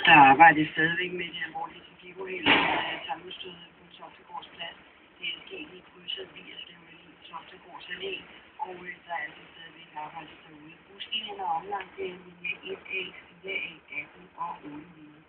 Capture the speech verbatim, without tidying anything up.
Der arbejdes stadigvæk med det alvorlige trafikuheld af sammenstødet på Toftegårds Plads. Det er sket i krydset Vigerslev i Toftegårds Allé, og øh, der er altså stadigvæk arbejdet derude. Buslinjen er omlagt til linje et A, fire A, atten og otte.